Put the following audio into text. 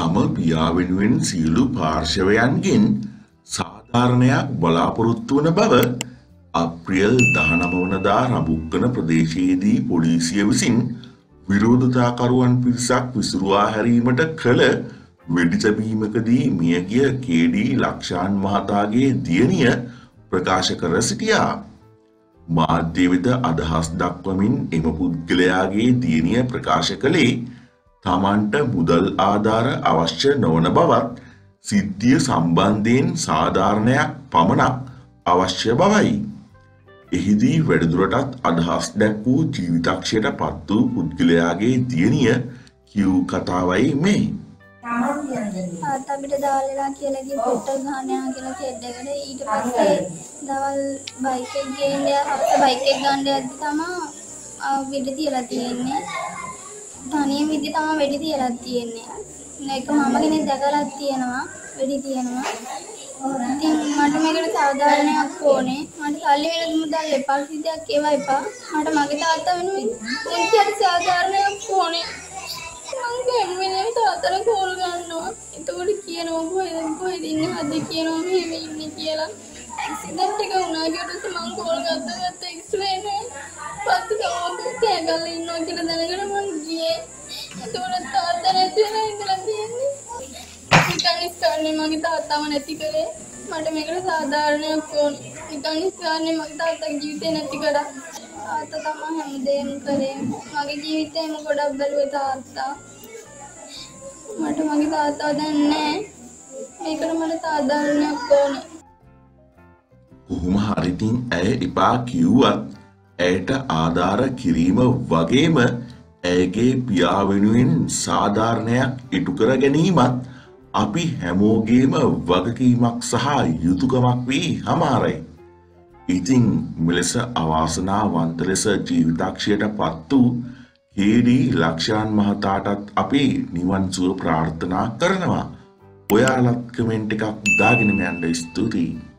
තම පියා වෙනුවෙන් සියලු පාර්ශවයන්ගෙන් සාධාරණයක් බලාපොරොත්තු වන බව අප්‍රේල් 19 වනදා රඹුක්කන ප්‍රදේශයේදී පොලිසිය විසින් විරෝධතාකරුවන් පිරිසක් විසිරුවා හැරීමට කළ වෙඩි තැබීමකදී මියගිය කේ.ඩී. ලක්ෂාන් මහතාගේ දියණිය ප්‍රකාශ කර සිටියා. මාධ්‍ය වෙත අදහස් දක්වමින් එම පුද්ගලයාගේ දියණිය ප්‍රකාශ කළේ තමන්ට මුදල් ආධාර අවශ්‍ය නොවන බවත් සිද්ධිය සම්බන්ධයෙන් සාධාරණයක් පමණක් අවශ්‍ය බවයි. එහිදී වැඩිදුරටත් අදහස් දැක් වූ ජීවිතක්ෂයට පත් වූ පුද්ගලයාගේ දියණිය කියූ කතාවයි මේ. අපිට දාලා කියලා ගිහ පෙට්‍රල් ගහන්න යනවා කියලා සෙඩ් එකට ඊට පස්සේ දවල් බයික් එක ගේන්න බයික් එක ගන්න යද්දි තමයි වෙඩි තියලා තියෙන්නේ. තනියම විදි තමයි වෙඩි තියලා තියෙන්නේ. ඒක මම කෙනෙක් දැකලා තියෙනවා වෙඩි තියනවා. ඉතින් මට මේකට සාධාරණයක් ඕනේ. මට සල්ලි වෙන මුදල් එපා සිද්ධියක් ඒවා එපා. මට මගේ තාත්තා වෙනුවෙන් මොන්ටියට සාධාරණයක් ඕනේ. මම ගැම්මනේ තාත්තට කෝල් ගන්නවා. එතකොට කියනවා කොහෙද ඉන්නේ හද කියනවා මෙහෙම ඉන්නේ කියලා. ඇක්සිඩන්ට් එක වුණා කියලා මම කෝල් ගත්ත එක්ස්රේ නේ. පස්සේ තමයි කෑගල්ල ඉන්නවා කියලා දැනගෙන මම ගියේ. එතකොට තාත්තා නැති වෙලා ඉඳලා තියෙන්නේ. නිකන් මගේ තාත්තම නැති කරේ. මට මේකට සාධාරණයක් ඕනේ. නිකන් මගේ තාත්තගේ ජීවිතේ නැති කරා. තාත්තා තමයි හැමදේම කරේ. මගේ ජීවිතේම ගොඩක් බැලුවේ තාත්තා. මට මගේ තාත්තා දැන් නැහැ. මේකට මට සාධාරණයක් ඕනේ. කොහොම හරි ඉතින් ඇය එපා කිව්වත් ඇයට ආධාර කිරීම වගේම ඇයගේ පියා වෙනුවෙන් සාධාරණයක් ඉටු කර ගැනීමත් අපි හැමෝගේම වගකීමක් සහ යුතුයකමක් වී හමාරයි. ඉතින් මෙලෙස අවාසනාවන්ත ලෙස ජීවිතක්ෂයට පත් වූ කේ.ඩී. ලක්ෂාන් මහතාටත් අපි නිවන් සුව ප්‍රාර්ථනා කරනවා. ඔයාලත් කමෙන්ට් එකක් දාගෙන යන්න ස්තුතියි.